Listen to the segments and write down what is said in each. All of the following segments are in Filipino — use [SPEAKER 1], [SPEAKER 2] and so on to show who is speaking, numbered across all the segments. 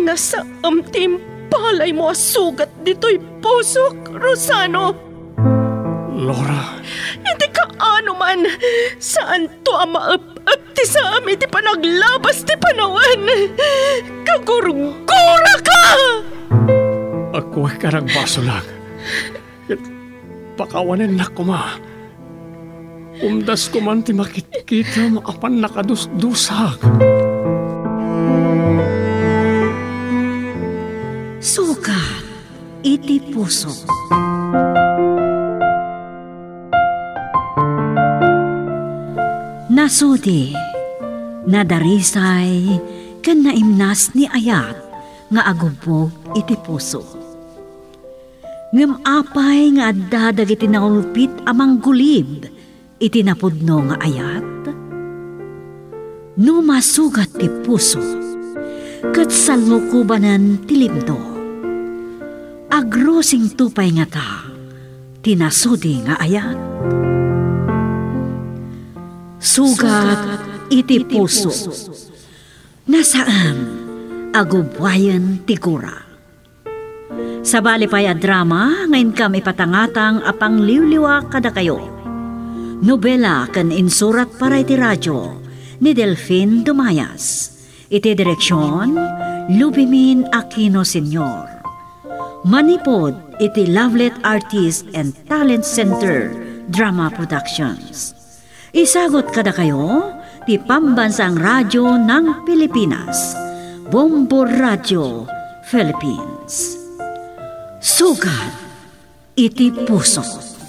[SPEAKER 1] Nasa timpalay mo sugat dito'y pusok, Rosano.
[SPEAKER 2] Lora.
[SPEAKER 1] Hindi ka ano man. Saan to ang maap-ap ti sa amin ti panaglabas ti panawan? Kagurgura ka!
[SPEAKER 2] Ako ay karagbaso lang. Pakawanin na ko ma. Umdas ko man ti makikita maapan nakadusdusak.
[SPEAKER 3] Sugat iti puso. Nasudi, nadarisay, kan naimnas ni Ayat, nga agubog iti puso. Ngem apay nga adda dagiti naulpit amang gulib, iti napudno nga Ayat. No masugat ti puso, kat salmukubanan ti limdo. Agrosing tupay nga ta, tinasudi nga Ayat. Sugat iti puso, nasaan agubwayan ti gura. Sa balipay a drama, ngayon kam ipatangatang apang liwliwa kada kayo. Nobela kan insurat para iti radyo ni Delfin Dumayas. Iti direksyon, Lubimin Aquino Sr. Manipod iti Lovelet Artist and Talent Center Drama Productions. Isagot kada kayo ti Pambansang Radyo ng Pilipinas, Bombo Radio Philippines. Sugat iti puso.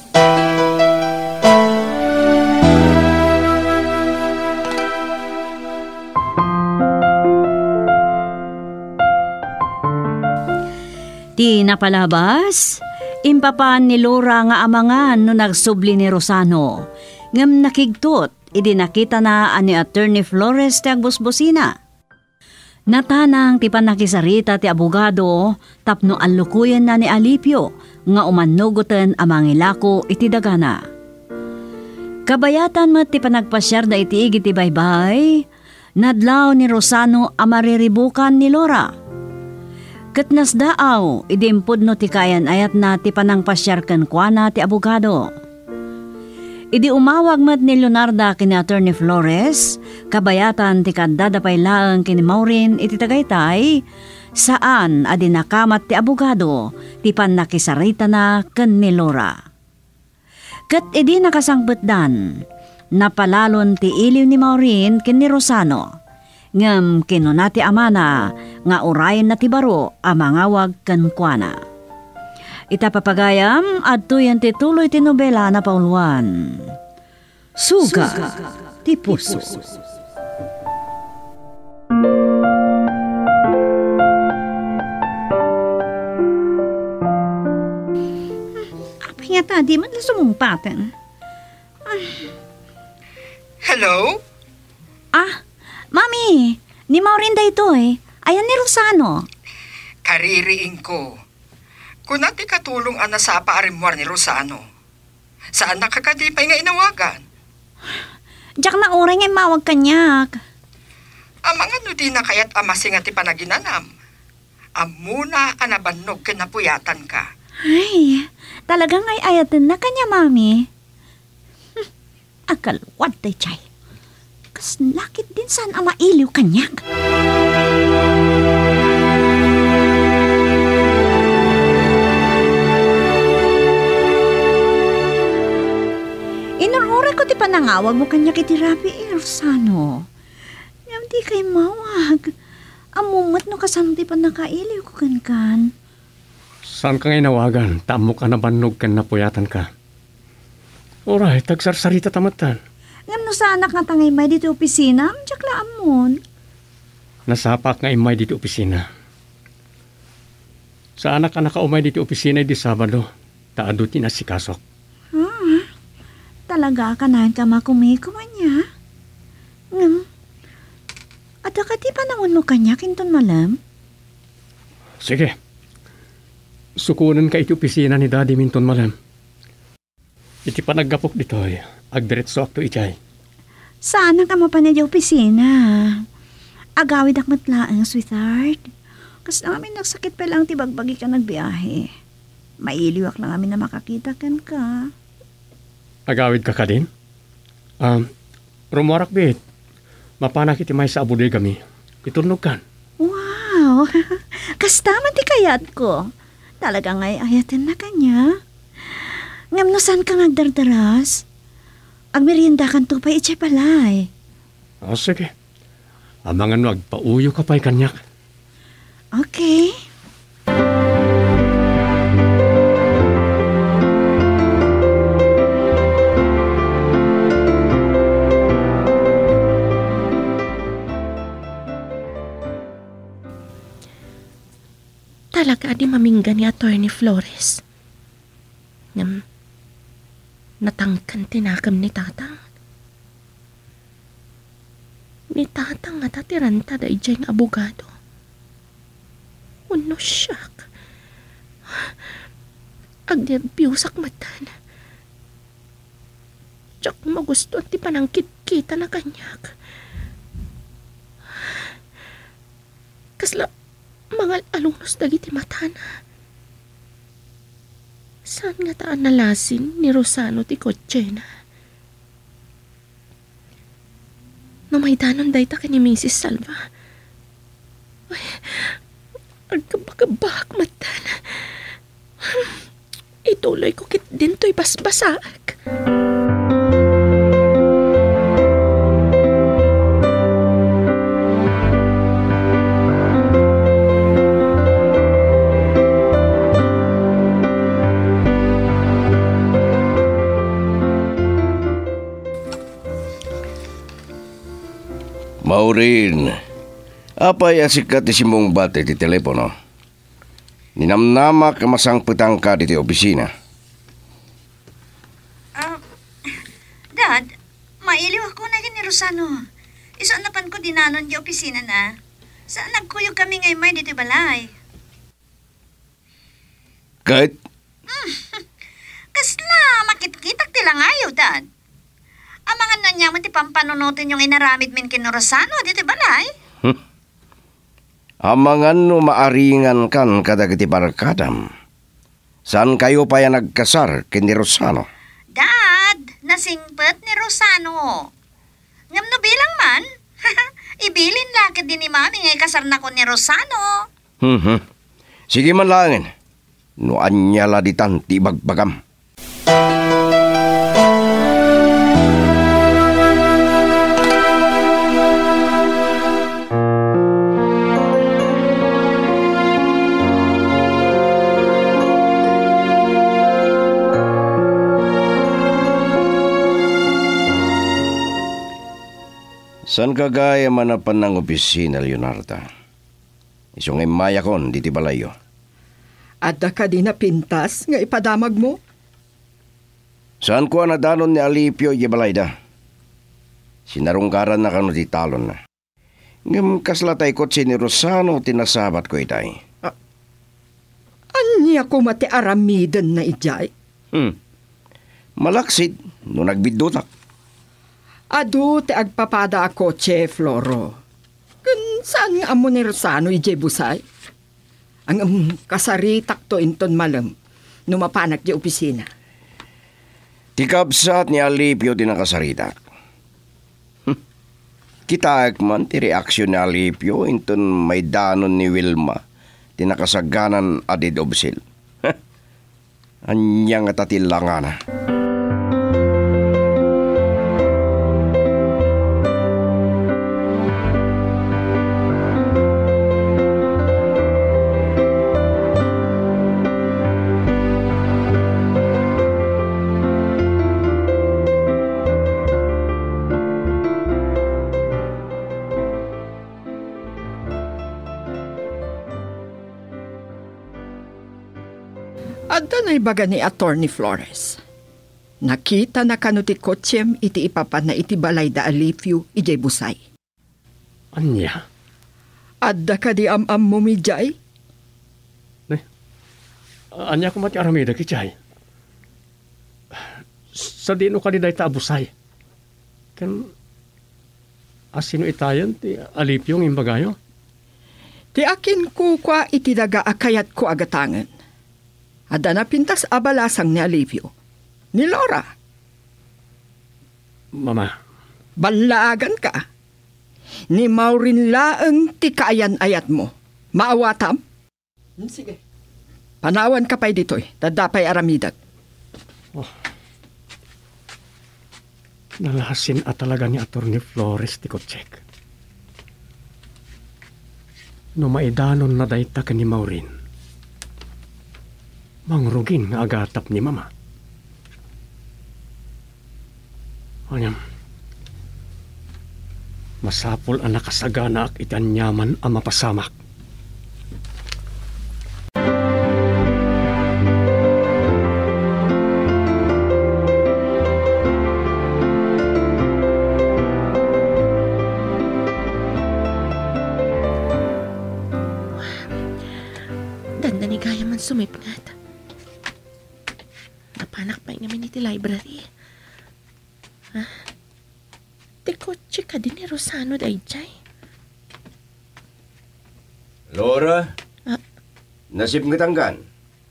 [SPEAKER 3] Ti napalabas, impapan ni Lora nga amangan no nagsubli ni Rosano. Ngam nakigtot, idi nakita na ani Attorney Flores ti agbusbusina. Natanang ti panakisarita ti abogado, tapno allukuyan na ni Alipio, nga umanugutan amang ilako iti dagana. Kabayatan mo ti panagpasyar da iti igi ti baybay, nadlaw ni Rosano amariribukan ni Lora. Katnas daaw, idimpod no ti kayan ayat na ti panangpasyar kan kuana ti abogado. Idi umawag mat ni Leonarda kini Attorney Flores, kabayatan ti kadadapay laeng kini Maureen iti Tagaytay, saan adi nakamat ti abogado, ti panakisarita na ken ni Lora. Ket idi nakasangpetdan, napalalon ti iliw ni Maureen ken ni Rosano, ngem kinunati amana nga urayen na ti baro a mangawag ken kuana. Itapapagayam adto yan ti tuloy ti nobela na pauluan. Sugat ti puso. Apa nga tadi man na sumumpatan?
[SPEAKER 4] Hello?
[SPEAKER 3] Mami, ni Maureen da ito eh. Ayan ni Rosano.
[SPEAKER 4] Kaririing ko. Kung nati katulong ang nasa paarimwar ni Rosano, saan nakakadipay nga inawagan?
[SPEAKER 3] Diyak na oray nga mawag kanyak.
[SPEAKER 4] Amang ano di na kaya't amasing at ipanaginanam. Amuna anabanog ka napuyatan ka.
[SPEAKER 3] Ay, talagang ay ayatan na kanya, Mami. Akalwad tay chay. Kas lakit din saan ama iliw kanyak. Inurura ko ti panangawag mo kanya kiti Rabi Rosano. Ngam di kay mawag. Amumat no kasano ti panakailiw ko kan.
[SPEAKER 2] Saan ka ngayon nawagan? Tamo ka na banog kan napuyatan ka. Oray, tagsarsarita tamatan.
[SPEAKER 3] Ngam no sa anak nga tangay may dito opisina, amtsak la amon.
[SPEAKER 2] Nasapak nga imay dito opisina. Sa anak ka nakaumay dito opisina di Sabado, taado tinasikasok.
[SPEAKER 3] Talaga kanahan ka makumikuman niya? At ka di pa naman mo kanya kinton malam?
[SPEAKER 2] Sige. Sukunan ka iti opisina ni Daddy minton malam. Iti panaggapok dito ay agdiretso akto ichay.
[SPEAKER 3] Sana ka mapanay di opisina? Agawid akmatlaang, sweetheart. Kas namin nagsakit pa lang ti bagbagi ka nagbiyahe. Mailiwak lang amin na makakita kan ka.
[SPEAKER 2] Agawid ka din? Rumorak bit. Mapanak iti may sa abuday kami. Iturnog kan.
[SPEAKER 3] Wow! Kastaman ti kayat ko. Talaga nga'y ayatin na kanya. Ngam no saan ka nagdardaras? Ang merienda kan tupay itchay palay.
[SPEAKER 2] Sige. Amangan no, agpauyo ka pa'y kanyak.
[SPEAKER 3] Okay.
[SPEAKER 1] Talaga di maminggan ni Attorney Flores. Natangkan tinakam ni Tatang. Ni Tatang nga tatiranta da ijay nga abogado. Uno siyak. Agnerbyusak matan. Tsak magusto at di panangkit-kita na kanyak. Kasla mga alungnos dagiti matana. Saan nga taan nalasin ni Rosano ti kotse na? No may danon day ta ka ni Mrs. Salva. Ay, agkabakabak matan. Ituloy ko kit din to'y basbasaak.
[SPEAKER 5] Maureen, apay asikat ti simong bate ti telepono. Ninamnama ka masangpetang ka di ti opisina.
[SPEAKER 3] Dad, mailiw ako na ni Rosano. Isaan napan ko dinanon di opisina na. Saan nagkuyog kami ngay may dito balay?
[SPEAKER 5] Kahit?
[SPEAKER 3] Kasla, makit-kitak tila ngayo, Dad. Ang mga nanyaman ti pampanunutin yung inaramid min kino Rosano, dito balay?
[SPEAKER 5] Amangan no maaringan kan kadagiti barkadam. Saan kayo pa yan nagkasar kini Rosano?
[SPEAKER 3] Dad, nasingpet ni Rosano. Ngam no bilang man, ibilin lakit din ni Mami ngay kasar na ko ni Rosano.
[SPEAKER 5] Sige man langin. No anyala ditan ti bagbagam. San kagaya manapan ng opisina, Leonarda? Isong imaya kon, diti balayo.
[SPEAKER 4] Adda ka di na pintas nga ipadamag mo?
[SPEAKER 5] Saan ko nadanon ni Alipio y balayda? Sinarungkaran na kano di talon na. Ngam kaslatay ko si ni Rosano tinasabat ko itay.
[SPEAKER 4] Anya ko mati aramiden na ijay?
[SPEAKER 5] Malaksid, no nagbidutak.
[SPEAKER 4] Adu te agpapada ako, Che Floro. Kun saan nga amo ni Rosano ijay busay? Ang kasaritak to inton malam, numapanak di opisina.
[SPEAKER 5] Tikabsat ni Alipio din ang kasaritak. Kitaak man ti reaksyon ni Alipio inton may danon ni Wilma tinakasaganan adid obsil. Anyang atatilangan na.
[SPEAKER 4] Adda na ibaga ni Attorney Flores. Nakita na kanuti kotsem iti ipapan na iti balay da Alipio ijay busay.
[SPEAKER 2] Anya?
[SPEAKER 4] Adda ka di am mo mi jay?
[SPEAKER 2] Anya ko mati aramida kichay. Sa dino ka di dahi taabusay. Kan asino itayan ti Alipio ng imbagayo?
[SPEAKER 4] Ti akin ko kwa iti daga akayat ko agatangan. Ada na pintas abalasang ni Alipio. Ni Laura.
[SPEAKER 2] Mama,
[SPEAKER 4] Balagan ka. Ni Maureen laeng ti kaayan-ayat mo. Maawatam? Sige. Panawan ka pa'y dito'y. Dadapay aramidag.
[SPEAKER 2] nalahasin at talaga ni Atty. Flores ti Kotchek. No maidanon na dayta ka ni Maureen. Mangrugin nga agatap ni Mama. Anyam, masapol ang nakasagana ak itanyaman ang mapasamak.
[SPEAKER 1] Dandanigaya man sumipngat. Napanak pa nga miniti library. Ha? Ti kotse ka din ni Rosano dayjay.
[SPEAKER 5] Laura? Nasip nga tanggan?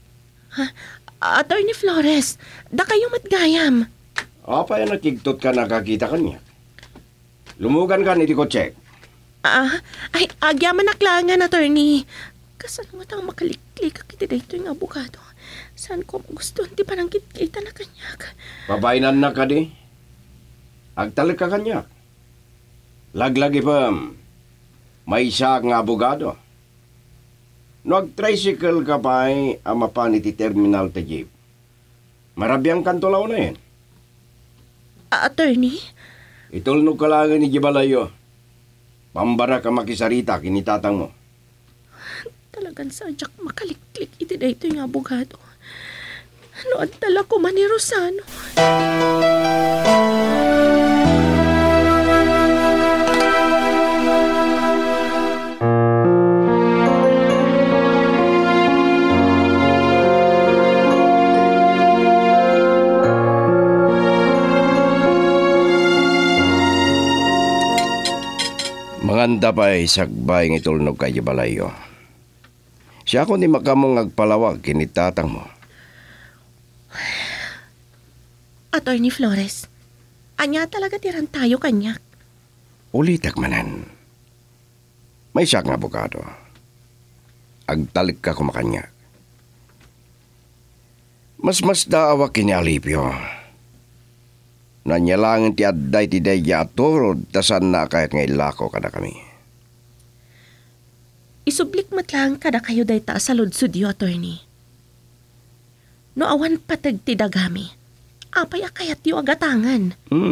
[SPEAKER 1] Atty. Flores, da kayo matgayam.
[SPEAKER 5] Apa yan nakigtot ka nakakita kanya? Lumugan ka ni di kotse.
[SPEAKER 1] Ay, agyaman naklangan, attorney. Kasano nga tang makaliklik kita dito yung abogado. Saan ko gusto, hindi pa nang kita na kanyak.
[SPEAKER 5] Pabainan na ka di? Agtalik ka kanya. Laglagi pa, may isa nga abogado. No ag-tricycle ka pa ay amapan iti terminal ta jeep. Marabyang kantulaw na yan.
[SPEAKER 1] Attorney?
[SPEAKER 5] Itulnog ka lang ni Gibalayo. Pambara ka makisarita kinitatang mo.
[SPEAKER 1] Talagang sadyak makaliklik iti dito yung abogado. Ano at tala ko man ni Rosano?
[SPEAKER 5] Manganda pa'y sagbay ng itulnog kay Gibalayo. Siya ko ni makamong agpalawag kinitatang mo.
[SPEAKER 1] Atty. Flores, anya talaga tiran tayo kanyak.
[SPEAKER 5] Ulitak manan. May siya nga abogado. Agtalik ka kumakanya. Mas daawa kini Alipio. Nanyalangan ti adday ti dayya aturod tasan na kahit ngay lako kada kami.
[SPEAKER 1] Isublik matlang kada kayo day ta sa ludsudyo, attorney. No awan patag ti dagami, apay akayat yu agatangan.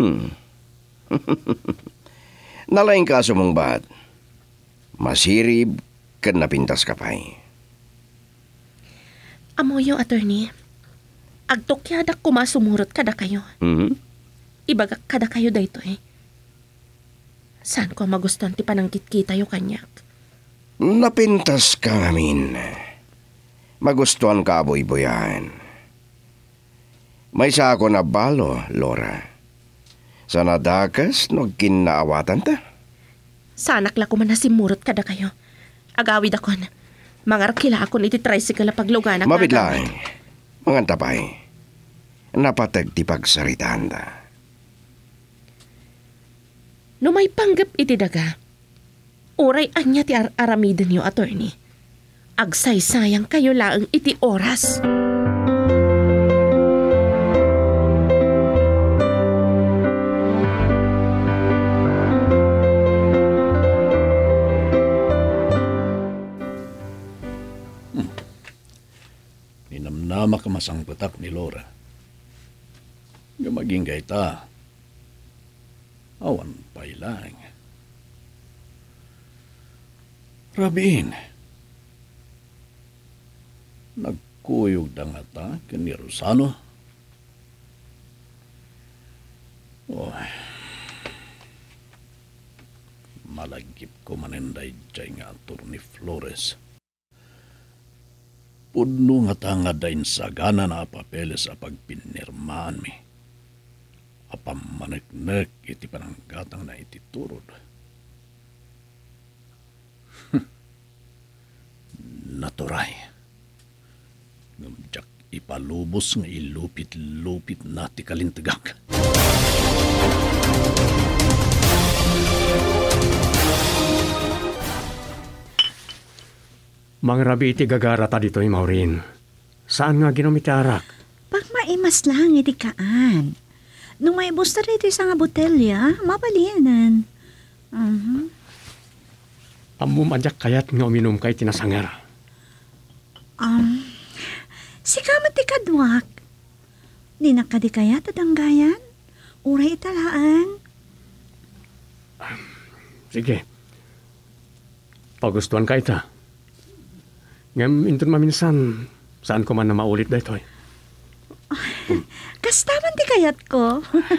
[SPEAKER 5] Nalaing kaso mong bahat. Masirib kan napintas ka pa'y.
[SPEAKER 1] Amoyo, attorney. Agtokyadak kumasumurot kada kayo. Ibagak kada kayo dayto eh. Saan ko magustuhan ti panangkit-kita yu kanyak?
[SPEAKER 5] Napintas ka ngamin. Magustuhan ka aboy-boyan. May sa ako na balo, Laura. Sa nadakas, no kinaawatan ta?
[SPEAKER 1] Sanak la ko man nasimurot kada kayo. Agawid akon. Mangarakila akon iti tricycle na pagluganak.
[SPEAKER 5] Mabitlaing. Manganta pa'y. Napatag ti pagsaritaan ta.
[SPEAKER 1] No may panggap iti daga, oray anya ti aramiden yu, attorney. Agsaysayang kayo laang iti oras.
[SPEAKER 6] Ninamnama ka masangpatak ni Laura. Gamaging gaita. Awan pa'y lang. Rabin. Nagkuyog da nga ta kani Rosano. Malagip ko maninday jay nga Atty. Flores. Pudno nga ta nga dain sagana na papeles sa pagpinirmaan mi. Apamanek-nek iti pananggatang na iti turod. maturay. Ngamjak ipalubos nga ilupit-lupit na ti kalintagak.
[SPEAKER 2] Mang rabi iti gagarata dito'y Maureen. Saan nga ginamit arak?
[SPEAKER 3] Pag maimas lang, iti kaan. Nung may busta rito sa nga botelya, mapalianan.
[SPEAKER 2] Ammo madyak kayat nga uminom kay tinasangar.
[SPEAKER 3] Si kamat ti kadwak. Di nakadi kaya tadanggayan? Uray italaan.
[SPEAKER 2] Sige. Pagustuhan ka ita. Ngam intun maminsan, saan ko man na maulit da ito'y.
[SPEAKER 3] Kastaman ti kayat ko.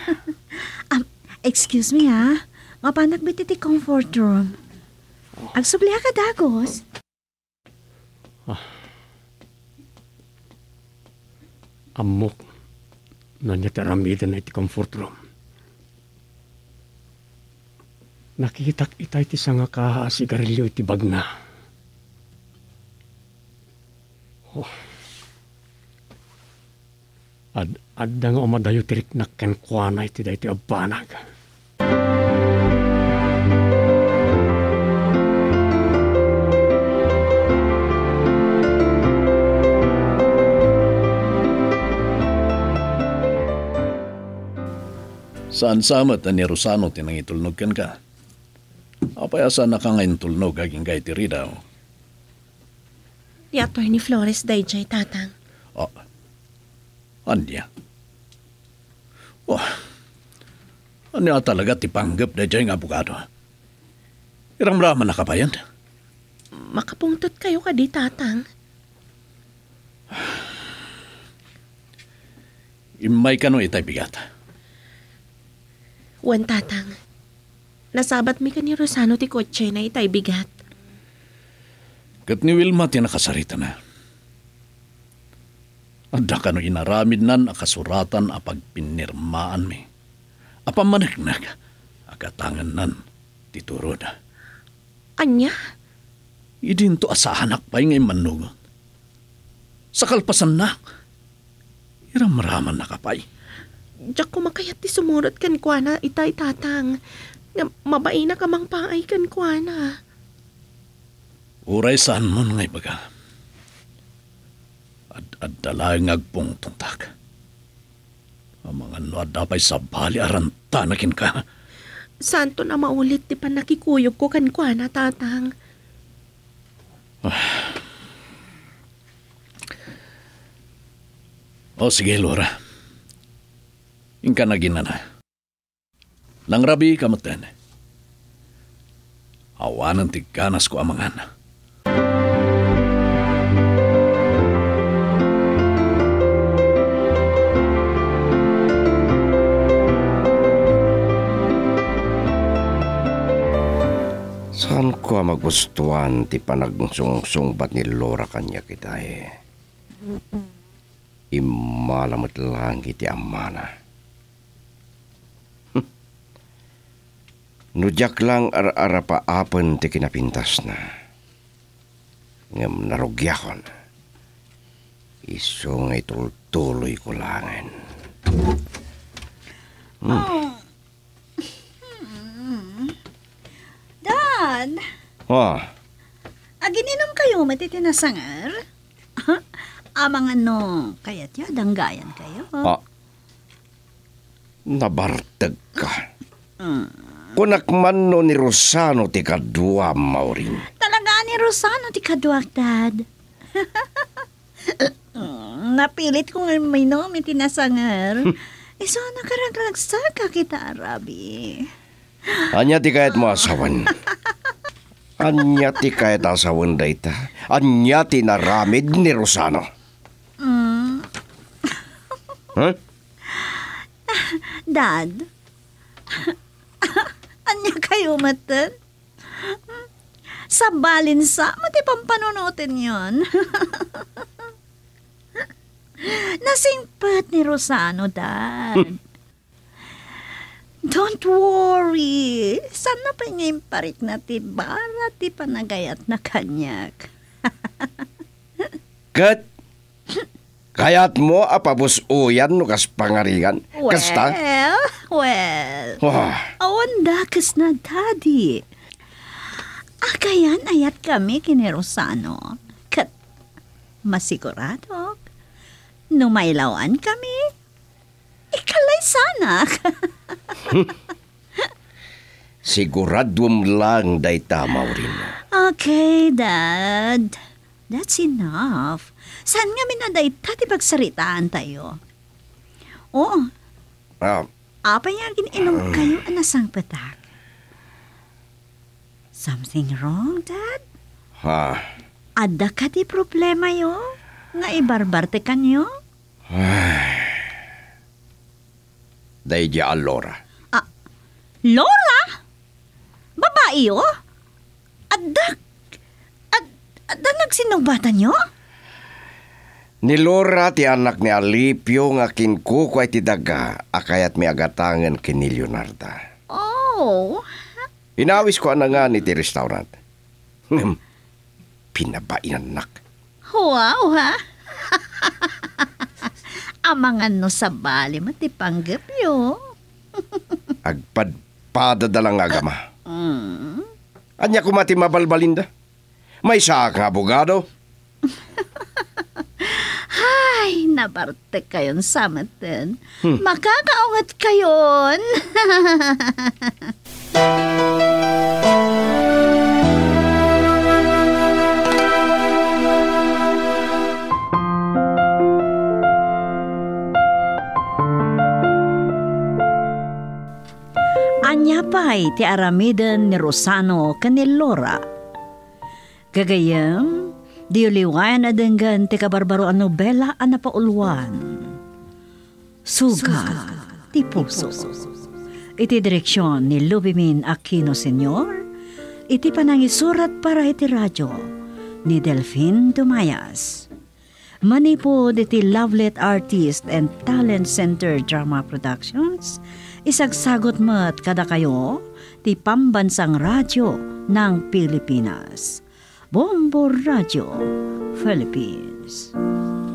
[SPEAKER 3] Excuse me ha. Nga pa nagbiti ti comfort room. Agsubliha ka dagos.
[SPEAKER 2] Amok. Nanya taramida na iti comfort room. Nakitak itay ti sanga kaha sigarilyo iti bagna. Adda nga umadayo tirik nakken kuana iti dayti abanag.
[SPEAKER 6] Saan samat ni Rosano tinangitulnog kan ka? Apayasa na ka ngayon tulnog aging kay tiridaw.
[SPEAKER 1] Di Atty. Flores dayjay tatang.
[SPEAKER 6] Anya? Anya talaga tipanggap dayjay nga abogado? Iramraman na ka pa yan?
[SPEAKER 1] Makapungtot kayo ka di tatang.
[SPEAKER 6] Imay ka no itay bigat.
[SPEAKER 1] Wan tatang. Nasabat mi ka ni Rosano ti kotse na itay bigat.
[SPEAKER 6] Kat ni Wilma tinakasarita na. Adda ka no inaramid nan akasuratan apag pinirmaan mi. Apamanagnak akatangan nan titurod.
[SPEAKER 1] Anya?
[SPEAKER 6] Idinto asahanak pa'y ngay manugot. Sa kalpasan na. Iramraman na kapay.
[SPEAKER 1] Diyak kumakayat ti sumurot kan kuana itay tatang. Nga mabay na kamang paay kan kuana.
[SPEAKER 6] Uray saan mo ngay baga. Ad-adala ngagpong tuntak. Ang mga nuadapay sa bali arantanakin ka.
[SPEAKER 1] Santo na maulit ti panakikuyog ko kan kuana tatang.
[SPEAKER 6] O sige Laura. Ingka na ginana. Langrabi kamatan. Awanan ti ganas ko amangan.
[SPEAKER 5] Saan ko magustuhan ti panagsungsungbat ni Laura kanya kita Imalamot lang iti amana. Nudyak lang ara pa apen ti kinapintas na. Ngam narugyakon. Iso nga itultuloy ko langan.
[SPEAKER 3] Dad! Agininom kayo matitinasangar? Amang ano, kaya't ya, danggayan kayo.
[SPEAKER 5] Nabartag ka. Kunakman no ni Rosano ti kadwa, Maureen.
[SPEAKER 3] Talaga ni Rosano ti kadwak, Dad. Napilit ko nga may nomi tinasangar. So, nakaraglagsaka kita, Arabi.
[SPEAKER 5] Anya ti kayat mo asawan. Anya ti kayat asawan dayta. Anya ti naramid ni Rosano. Huh?
[SPEAKER 3] Dad, anya kayo matan? Sa balinsa, mati pampanunutin yon. Nasingpat ni Rosano, Dad. Don't worry. Sana pa ngayon parik na ti bara ti panagayat na kanyak.
[SPEAKER 5] Kat, kayat mo apabus uyan no kas pangaringan. Kasta?
[SPEAKER 3] Well,
[SPEAKER 5] Wah,
[SPEAKER 3] awanda kas na, Daddy. Akayan ayat kami kini Rosano. Kat, masigurado. Numailawan kami. Ikalay sana.
[SPEAKER 5] siguradum lang day tamaw rin.
[SPEAKER 3] Okay, Dad. That's enough. Saan nga minaday tati pagsaritaan tayo? Oo,
[SPEAKER 5] Ah,
[SPEAKER 3] apa nga gininom kayo anasang patak? Something wrong, Dad?
[SPEAKER 5] ha,
[SPEAKER 3] Ada ka di problema yo? Nga ibarbarte ka niyo?
[SPEAKER 5] day di Alora.
[SPEAKER 3] Lola? Babae yo? Ada nagsinugbatan niyo?
[SPEAKER 5] Ni Lora ti anak ni Alipio nga kinkukway ti daga akayat mi agatangan kini Leonarda.
[SPEAKER 3] Oh,
[SPEAKER 5] Inawis ko na nga ni ti restaurant. Pinabainan.
[SPEAKER 3] wow ha? Amangan no sa bali matipanggap yo.
[SPEAKER 5] Agpadpadadalang agama. Anya ko mati mabalbalinda. May sa nga abogado.
[SPEAKER 3] Ay, nabarte kayon sa matin. Makakaungat kayon. Anya pa'y ti aramiden ni Rosano kanil Lora. Gagayam, di uliwan na denggan ti kabarbaroan nobela ang napauluan. Sugat ti puso. Iti direksyon ni Lubimin Aquino Sr. Iti panangisurat para iti radyo ni Delphine Dumayas. Manipod iti Lovelet Artist and Talent Center Drama Productions. Isagsagot mo't kada kayo ti Pambansang Radyo ng Pilipinas. Bombo Radio, Philippines.